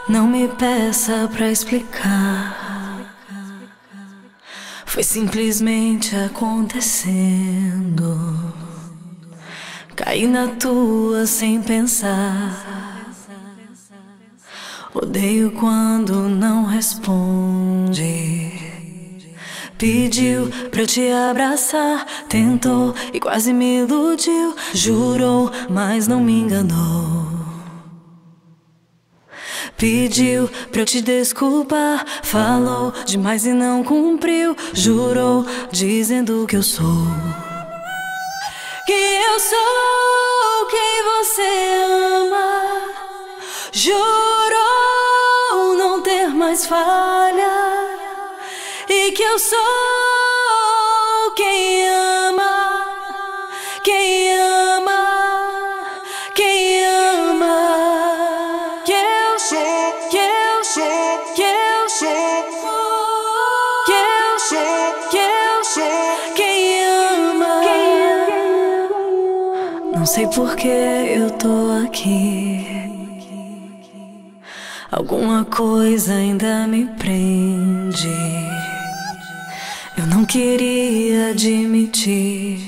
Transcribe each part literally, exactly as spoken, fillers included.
Não me peça pra explicar. Foi simplesmente acontecendo. Caí na tua sem pensar. Odeio quando não responde. Pediu pra eu te abraçar. Tentou e quase me iludiu. Jurou, mas não me enganou. Pediu pra eu te desculpar. Falou demais e não cumpriu. Jurou, dizendo que eu sou. Que eu sou quem você ama. Jurou não ter mais falha. E que eu sou quem ama. Quem ama. Quem ama. Que eu sou. Que eu sou. Que eu sou. Que eu sou. Que eu sou. Quem ama. Não sei por que eu tô aqui. Alguma coisa ainda me prende. Eu não queria admitir,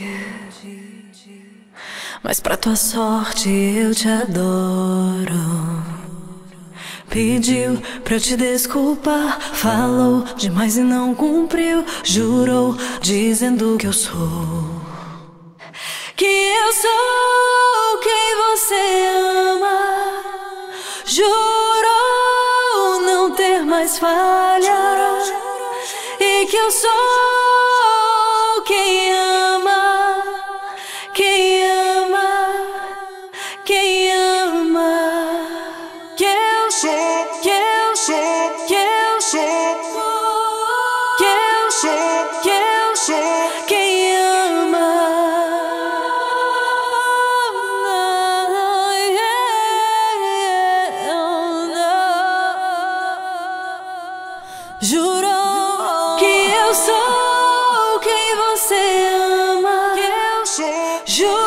mas pra tua sorte eu te adoro. Pediu pra eu te desculpar. Falou demais e não cumpriu. Jurou, dizendo que eu sou. Que eu sou quem você ama. Jurou não ter mais falha. E que eu sou quem ama. Quem ama. Quem ama. Que eu sou. Que eu sou. Que eu sou. Que eu sou. Que eu sou. Quem ama. Jurou que eu sou quem você ama. Que eu sou.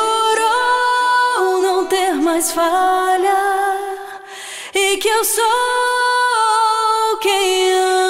Jurou não ter mais falha. E que eu sou quem ama.